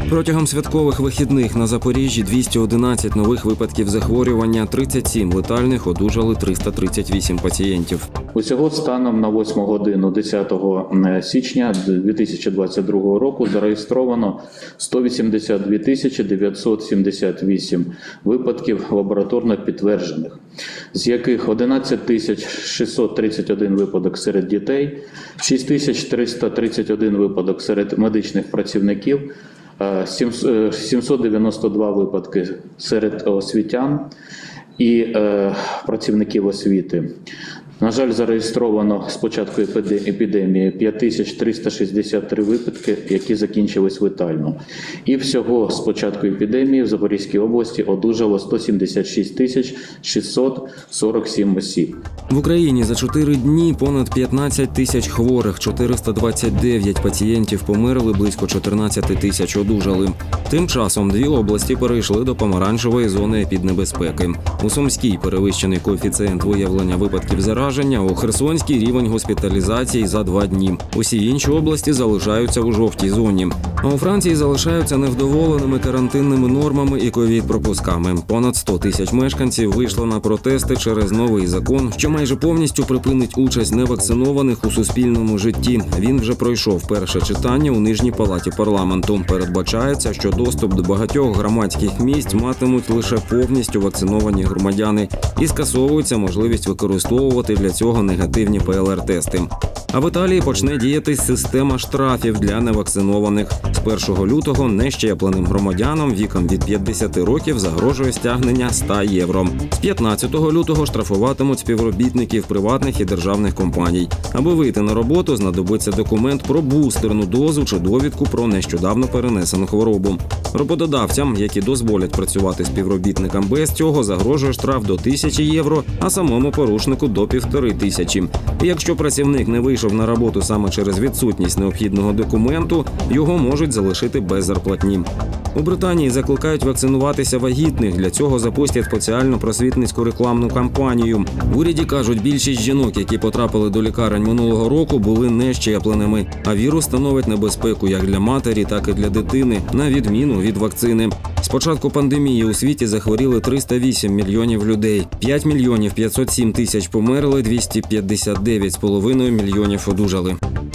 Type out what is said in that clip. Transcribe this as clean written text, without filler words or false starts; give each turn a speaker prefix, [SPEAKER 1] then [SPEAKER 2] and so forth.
[SPEAKER 1] Протягом святкових вихідних на Запоріжжі 211 нових випадків захворювання, 37 летальних, одужали 338 пацієнтів.
[SPEAKER 2] Усього станом на 8 годину 10 січня 2022 року зареєстровано 182 978 випадків лабораторно підтверджених, з яких 11 631 випадок серед дітей, 6 331 випадок серед медичних працівників, 792 випадки серед освітян і працівників освіти. На жаль, зареєстровано з початку епідемії 5363 випадки, які закінчились летально. І всього з початку епідемії в Запорізькій області одужало 176 647 осіб.
[SPEAKER 1] В Україні за 4 дні понад 15 тисяч хворих, 429 пацієнтів померли, близько 14 тисяч одужали. Тим часом 2 області перейшли до помаранчевої зони епіднебезпеки. У Сумській перевищений коефіцієнт виявлення випадків зараження, у Херсонській рівень госпіталізації за 2 дні. Усі інші області залишаються у жовтій зоні. А у Франції залишаються невдоволеними карантинними нормами і ковід-пропусками. Понад 100 тисяч мешканців вийшло на протести через новий закон, що майже повністю припинить участь невакцинованих у суспільному житті. Він вже пройшов перше читання у Нижній палаті парламенту. Передбачається, що доступ до багатьох громадських місць матимуть лише повністю вакциновані громадяни і скасовується можливість використовувати для цього негативні ПЛР-тести. А в Італії почне діяти система штрафів для невакцинованих. З 1 лютого нещепленим громадянам віком від 50 років загрожує стягнення 100 євро. З 15 лютого штрафуватимуть співробітників приватних і державних компаній. Аби вийти на роботу, знадобиться документ про бустерну дозу чи довідку про нещодавно перенесену хворобу. Роботодавцям, які дозволять працювати співробітникам без цього, загрожує штраф до 1000 євро, а самому порушнику до 1500. І якщо працівник не вийшов на роботу саме через відсутність необхідного документу, його можуть залишити без зарплатні. У Британії закликають вакцинуватися вагітних. Для цього запустять спеціальну просвітницьку рекламну кампанію. В уряді кажуть, більшість жінок, які потрапили до лікарень минулого року, були нещепленими. А вірус становить небезпеку як для матері, так і для дитини, на відміну від вакцини. З початку пандемії у світі захворіли 308 мільйонів людей. 5 мільйонів 507 тисяч померли, 259,5 мільйонів одужали.